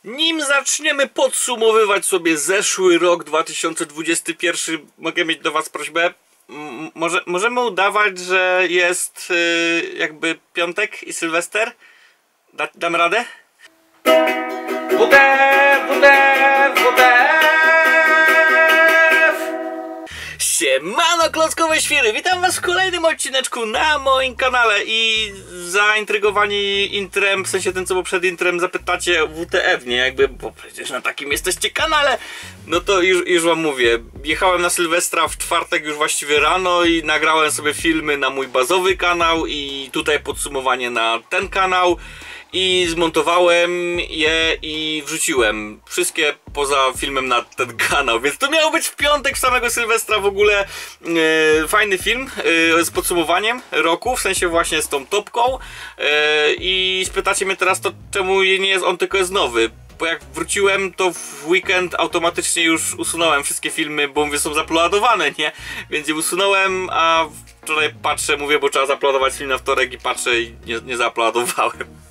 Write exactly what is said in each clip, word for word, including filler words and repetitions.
Nim zaczniemy podsumowywać sobie zeszły rok dwa tysiące dwudziesty pierwszy, mogę mieć do was prośbę. M może, możemy udawać, że jest yy, jakby piątek i Sylwester? Da damy radę? W D F, W D F, W D F! Siemano klockowe świry, witam was w kolejnym odcineczku na moim kanale i zaintrygowani intrem, w sensie tym co było przed intrem, zapytacie W T F, nie? Jakby, bo przecież na takim jesteście kanale. No to już, już wam mówię, jechałem na Sylwestra w czwartek już właściwie rano i nagrałem sobie filmy na mój bazowy kanał i tutaj podsumowanie na ten kanał. I zmontowałem je i wrzuciłem wszystkie poza filmem na ten kanał, więc to miało być w piątek samego Sylwestra w ogóle e, fajny film e, z podsumowaniem roku, w sensie właśnie z tą topką e, i spytacie mnie teraz to czemu nie jest on, tylko jest nowy. Bo jak wróciłem, to w weekend automatycznie już usunąłem wszystkie filmy, bo mówię, są zaploadowane, nie? Więc je usunąłem, a wczoraj patrzę, mówię, bo trzeba zaploadować film na wtorek i patrzę i nie, nie zaploadowałem.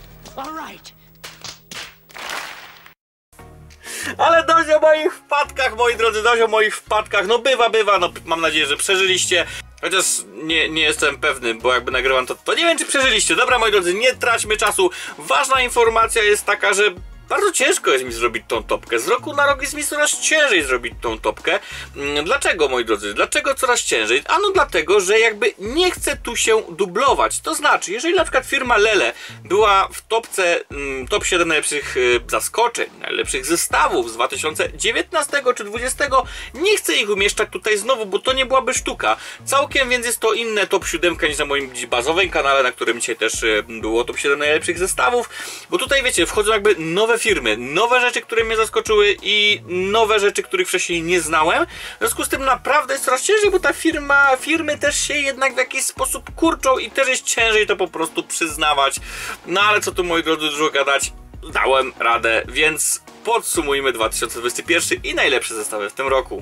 Ale dość o moich wpadkach, moi drodzy, dość o moich wpadkach. No bywa, bywa, no mam nadzieję, że przeżyliście. Chociaż nie, nie jestem pewny, bo jakby nagrywam to, to nie wiem, czy przeżyliście. Dobra, moi drodzy, nie traćmy czasu. Ważna informacja jest taka, że bardzo ciężko jest mi zrobić tą topkę. Z roku na rok jest mi coraz ciężej zrobić tą topkę. Dlaczego, moi drodzy? Dlaczego coraz ciężej? Ano dlatego, że jakby nie chcę tu się dublować. To znaczy, jeżeli na przykład firma Lele była w topce mm, top siedem najlepszych y, zaskoczeń, najlepszych zestawów z dwa tysiące dziewiętnastego czy dwudziestego, nie chcę ich umieszczać tutaj znowu, bo to nie byłaby sztuka. Całkiem więc jest to inne top siedem niż na moim bazowym kanale, na którym dzisiaj też y, było top siedem najlepszych zestawów. Bo tutaj, wiecie, wchodzą jakby nowe firmy, nowe rzeczy, które mnie zaskoczyły i nowe rzeczy, których wcześniej nie znałem. W związku z tym naprawdę jest coraz ciężej, bo ta firma, firmy też się jednak w jakiś sposób kurczą i też jest ciężej to po prostu przyznawać. No ale co tu, moi drodzy, dużo gadać, dałem radę, więc podsumujmy dwa tysiące dwudziesty pierwszy i najlepsze zestawy w tym roku.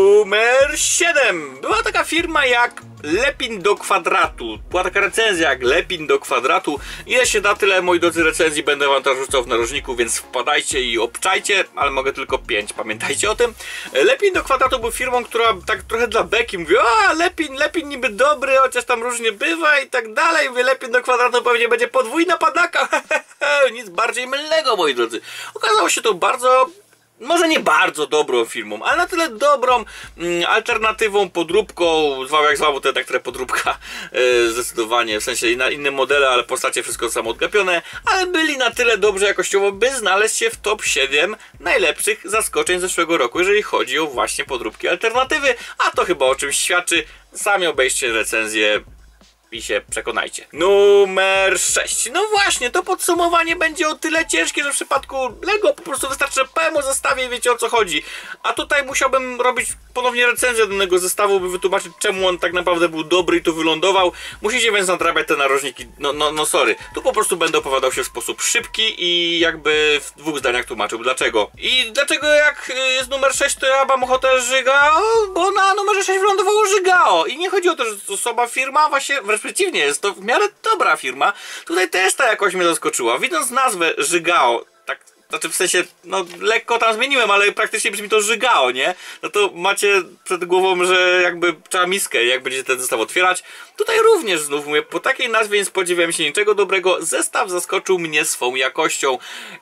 Numer siedem. Była taka firma jak Lepin do kwadratu. Była taka recenzja jak Lepin do kwadratu. Ile się da, tyle, moi drodzy, recenzji będę wam to rzucał w narożniku, więc wpadajcie i obczajcie, ale mogę tylko pięć, pamiętajcie o tym. Lepin do kwadratu był firmą, która tak trochę dla beki mówi, a Lepin, Lepin niby dobry, chociaż tam różnie bywa i tak dalej. Mówię, Lepin do kwadratu pewnie będzie podwójna padaka. Nic bardziej mylnego, moi drodzy. Okazało się to bardzo, może nie bardzo dobrą firmą, ale na tyle dobrą mm, alternatywą, podróbką, zwał jak zwał, to tak trochę podróbka yy, zdecydowanie, w sensie na inne modele, ale postacie wszystko samo odgapione, ale byli na tyle dobrze jakościowo, by znaleźć się w top siedem najlepszych zaskoczeń zeszłego roku, jeżeli chodzi o właśnie podróbki alternatywy, a to chyba o czymś świadczy. Sami obejrzcie recenzję i się przekonajcie. Numer sześć. No właśnie, to podsumowanie będzie o tyle ciężkie, że w przypadku Lego po prostu wystarczy, że powiem o zestawie i wiecie, o co chodzi. A tutaj musiałbym robić ponownie recenzję danego zestawu, by wytłumaczyć, czemu on tak naprawdę był dobry i tu wylądował. Musicie więc nadrabiać te narożniki. No, no, no sorry. Tu po prostu będę opowiadał się w sposób szybki i jakby w dwóch zdaniach tłumaczył dlaczego. I dlaczego jak jest numer sześć, to ja mam ochotę Żygao, bo na numerze sześć wylądowało Żygao. I nie chodzi o to, że to słaba firma, właśnie wręcz przeciwnie, jest to w miarę dobra firma. Tutaj też ta jakoś mnie zaskoczyła. Widząc nazwę Żygao, tak, znaczy w sensie, no lekko tam zmieniłem, ale praktycznie brzmi to Żygao, nie? No to macie przed głową, że jakby trzeba miskę, jak będziecie ten zestaw otwierać. Tutaj również znów mówię, po takiej nazwie nie spodziewałem się niczego dobrego. Zestaw zaskoczył mnie swą jakością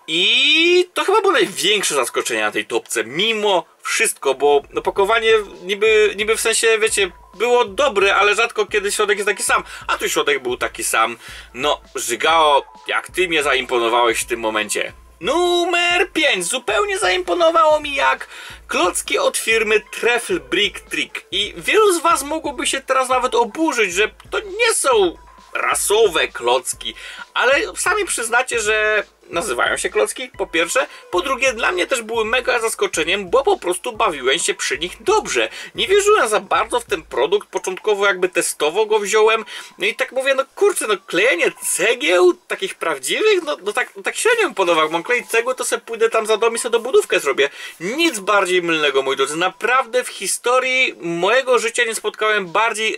i to chyba było największe zaskoczenie na tej topce, mimo wszystko, bo no, pakowanie niby, niby w sensie, wiecie, było dobre, ale rzadko kiedy środek jest taki sam, a tu środek był taki sam. No, Żygao, jak ty mnie zaimponowałeś w tym momencie. Numer pięć. Zupełnie zaimponowało mi jak klocki od firmy Trefl Brick Trick. I wielu z was mogłoby się teraz nawet oburzyć, że to nie są rasowe klocki, ale sami przyznacie, że nazywają się klocki, po pierwsze. Po drugie, dla mnie też były mega zaskoczeniem, bo po prostu bawiłem się przy nich dobrze. Nie wierzyłem za bardzo w ten produkt, początkowo jakby testowo go wziąłem. No i tak mówię, no kurczę, no klejenie cegieł, takich prawdziwych, no, no tak, tak średnio mi podobał. Mam kleić cegły, to sobie pójdę tam za dom i sobie dobudówkę zrobię. Nic bardziej mylnego, moi drodzy. Naprawdę w historii mojego życia nie spotkałem bardziej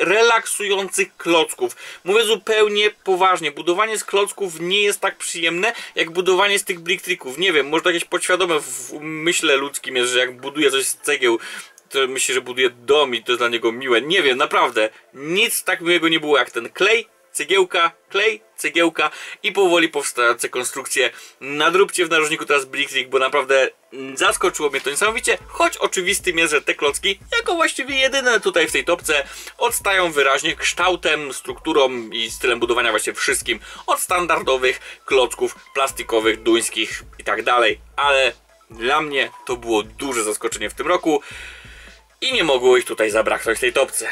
relaksujących klocków. Mówię zupełnie poważnie, budowanie z klocków nie jest tak przyjemne, jak budowanie z tych brick tricków. Nie wiem, może to jakieś podświadome w myśle ludzkim jest, że jak buduje coś z cegieł, to myśli, że buduje dom i to jest dla niego miłe. Nie wiem, naprawdę. Nic tak miłego nie było jak ten klej, cegiełka, klej, cegiełka i powoli powstające konstrukcje. Nadróbcie w narożniku teraz brick trick, bo naprawdę zaskoczyło mnie to niesamowicie. Choć oczywistym jest, że te klocki, jako właściwie jedyne tutaj w tej topce, odstają wyraźnie kształtem, strukturą i stylem budowania, właśnie wszystkim od standardowych klocków plastikowych, duńskich i tak dalej. Ale dla mnie to było duże zaskoczenie w tym roku. I nie mogło ich tutaj zabraknąć w tej topce.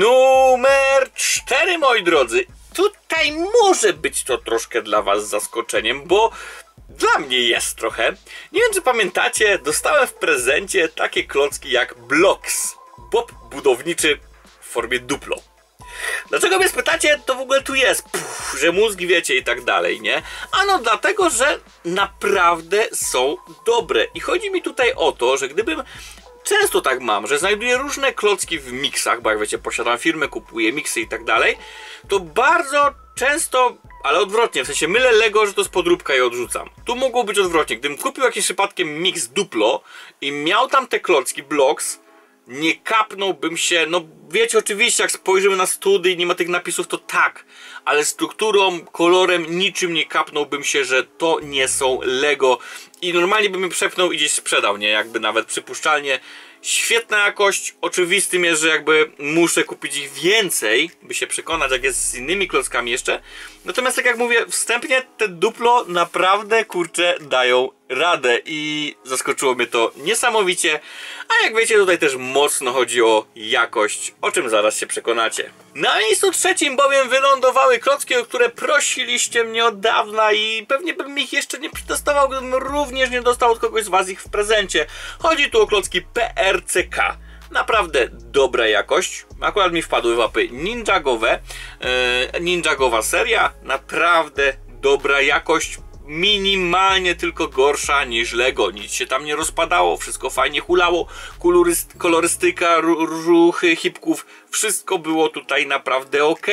Numer cztery, moi drodzy. Tutaj może być to troszkę dla was zaskoczeniem, bo dla mnie jest trochę. Nie wiem, czy pamiętacie, dostałem w prezencie takie klocki jak Blocks. Bob budowniczy w formie Duplo. Dlaczego mnie spytacie, to w ogóle tu jest, Puf, że mózg wiecie i tak dalej, nie? Ano dlatego, że naprawdę są dobre. I chodzi mi tutaj o to, że gdybym... Często tak mam, że znajduję różne klocki w miksach, bo jak wiecie, posiadam firmę, kupuję miksy i tak dalej, to bardzo często, ale odwrotnie, w sensie mylę Lego, że to jest podróbka i odrzucam. Tu mogło być odwrotnie. Gdybym kupił jakiś przypadkiem miks Duplo i miał tam te klocki, Blocks, nie kapnąłbym się, no wiecie, oczywiście jak spojrzymy na study i nie ma tych napisów, to tak, ale strukturą, kolorem, niczym nie kapnąłbym się, że to nie są Lego i normalnie bym je przepnął i gdzieś sprzedał, nie, jakby nawet przypuszczalnie. Świetna jakość, oczywistym jest, że jakby muszę kupić ich więcej, by się przekonać, jak jest z innymi klockami jeszcze. Natomiast tak jak mówię, wstępnie te Duplo naprawdę, kurczę, dają radę i zaskoczyło mnie to niesamowicie. A jak wiecie, tutaj też mocno chodzi o jakość, o czym zaraz się przekonacie. Na miejscu trzecim bowiem wylądowały klocki, o które prosiliście mnie od dawna i pewnie bym ich jeszcze nie przetestował, gdybym również nie dostał od kogoś z was ich w prezencie. Chodzi tu o klocki P R C K. Naprawdę dobra jakość. Akurat mi wpadły w łapy Ninjagowe. Yy, Ninjagowa seria. Naprawdę dobra jakość. Minimalnie tylko gorsza niż Lego. Nic się tam nie rozpadało. Wszystko fajnie hulało. Koloryst kolorystyka, ruchy hipków. Wszystko było tutaj naprawdę ok.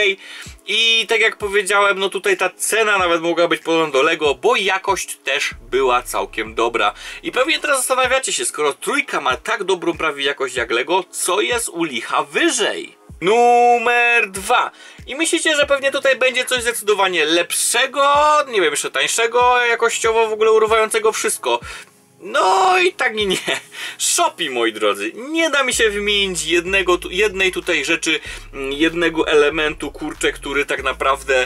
I tak jak powiedziałem, no tutaj ta cena nawet mogła być podobna do Lego, bo jakość też była całkiem dobra. I pewnie teraz zastanawiacie się, skoro trójka ma tak dobrą prawie jakość jak Lego, co jest u licha wyżej? Numer dwa. I myślicie, że pewnie tutaj będzie coś zdecydowanie lepszego, nie wiem, jeszcze tańszego, jakościowo w ogóle urywającego wszystko. No i tak nie, nie. Shopee, moi drodzy. Nie da mi się wymienić jednego, jednej tutaj rzeczy, jednego elementu, kurczę, który tak naprawdę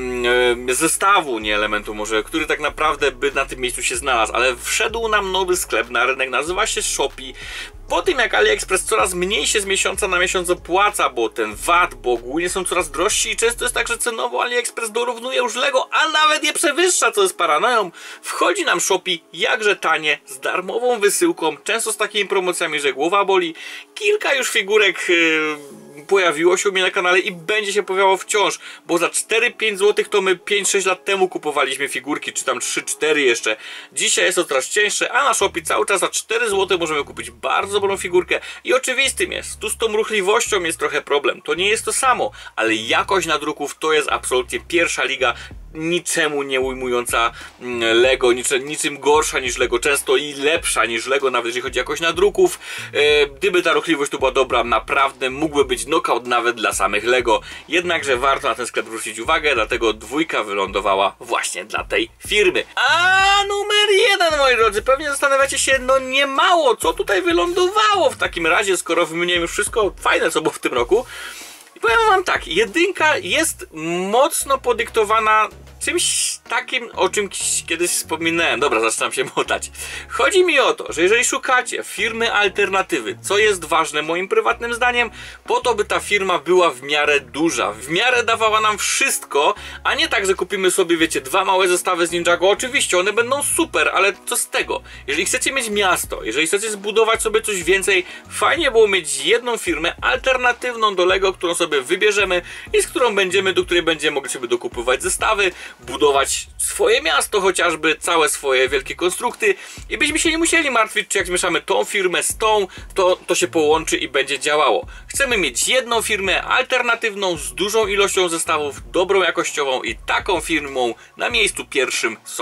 yy, zestawu, nie elementu może, który tak naprawdę by na tym miejscu się znalazł, ale wszedł nam nowy sklep na rynek, nazywa się Shopee. Po tym jak AliExpress coraz mniej się z miesiąca na miesiąc opłaca, bo ten V A T, bo ogólnie są coraz drożsi i często jest tak, że cenowo AliExpress dorównuje już Lego, a nawet je przewyższa, co jest paranoją. Wchodzi nam Shopee jakże tanie, z darmową wysyłką, często z takimi promocjami, że głowa boli. Kilka już figurek yy, pojawiło się u mnie na kanale i będzie się pojawiało wciąż, bo za cztery pięć złotych to my pięć sześć lat temu kupowaliśmy figurki, czy tam trzy cztery jeszcze. Dzisiaj jest to coraz cięższe, a na Shopee cały czas za cztery złote możemy kupić bardzo dobrą figurkę. I oczywistym jest, tu z tą ruchliwością jest trochę problem. To nie jest to samo, ale jakość nadruków to jest absolutnie pierwsza liga. Niczemu nie ujmująca Lego, niczym, niczym gorsza niż Lego, często i lepsza niż Lego, nawet jeżeli chodzi o jakość nadruków. E, gdyby ta ruchliwość tu była dobra, naprawdę mógłby być knockout nawet dla samych Lego. Jednakże warto na ten sklep zwrócić uwagę, dlatego dwójka wylądowała właśnie dla tej firmy. A numer jeden, moi drodzy, pewnie zastanawiacie się, no nie mało, co tutaj wylądowało w takim razie, skoro wymieniłem już wszystko fajne, co było w tym roku. I powiem wam tak, jedynka jest mocno podyktowana czymś takim, o czym kiedyś wspominałem. Dobra, zaczynam się motać. Chodzi mi o to, że jeżeli szukacie firmy alternatywy, co jest ważne moim prywatnym zdaniem, po to by ta firma była w miarę duża, w miarę dawała nam wszystko, a nie tak, że kupimy sobie, wiecie, dwa małe zestawy z Ninjago. Oczywiście one będą super, ale co z tego? Jeżeli chcecie mieć miasto, jeżeli chcecie zbudować sobie coś więcej, fajnie było mieć jedną firmę alternatywną do Lego, którą sobie wybierzemy i z którą będziemy, do której będziemy mogli sobie dokupywać zestawy, budować swoje miasto, chociażby całe swoje wielkie konstrukty i byśmy się nie musieli martwić, czy jak zmieszamy tą firmę z tą, to to się połączy i będzie działało. Chcemy mieć jedną firmę alternatywną z dużą ilością zestawów, dobrą jakościową i taką firmą na miejscu pierwszym są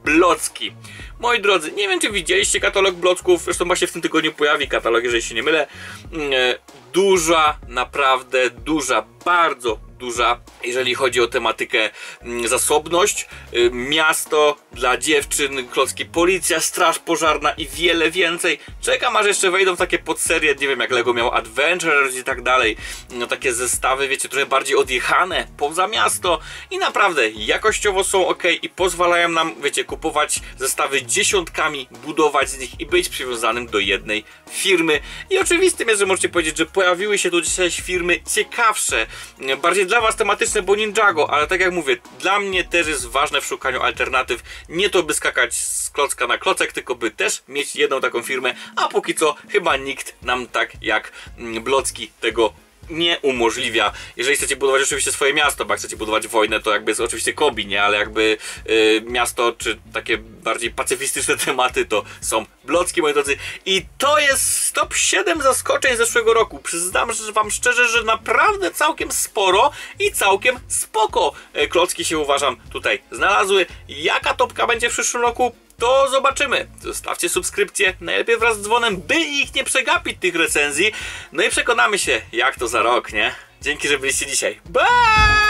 Blocki. Moi drodzy, nie wiem czy widzieliście katalog Blocków, zresztą właśnie w tym tygodniu pojawi katalog, jeżeli się nie mylę. Duża, naprawdę duża, bardzo duża, jeżeli chodzi o tematykę zasobność, miasto dla dziewczyn, klocki policja, straż pożarna i wiele więcej. Czekam aż jeszcze wejdą w takie podserie, nie wiem jak Lego miał Adventures i tak dalej, no takie zestawy, wiecie, trochę bardziej odjechane poza miasto i naprawdę jakościowo są ok i pozwalają nam, wiecie, kupować zestawy dziesiątkami, budować z nich i być przywiązanym do jednej firmy. I oczywistym jest, że możecie powiedzieć, że pojawiły się tu dzisiaj firmy ciekawsze, bardziej dla was tematyczne, bo Ninjago, ale tak jak mówię, dla mnie też jest ważne w szukaniu alternatyw, nie to by skakać z klocka na klocek, tylko by też mieć jedną taką firmę, a póki co chyba nikt nam tak jak Blocki tego nie umożliwia. Jeżeli chcecie budować oczywiście swoje miasto, bo jak chcecie budować wojnę, to jakby jest oczywiście Kobi, nie? Ale jakby yy, miasto, czy takie bardziej pacyfistyczne tematy, to są Blocki, moi drodzy. I to jest top siedem zaskoczeń z zeszłego roku. Przyznam że wam szczerze, że naprawdę całkiem sporo i całkiem spoko klocki się, uważam, tutaj znalazły. Jaka topka będzie w przyszłym roku? To zobaczymy. Zostawcie subskrypcję, najlepiej wraz z dzwonem, by ich nie przegapić, tych recenzji. No i przekonamy się, jak to za rok, nie? Dzięki, że byliście dzisiaj. Bye!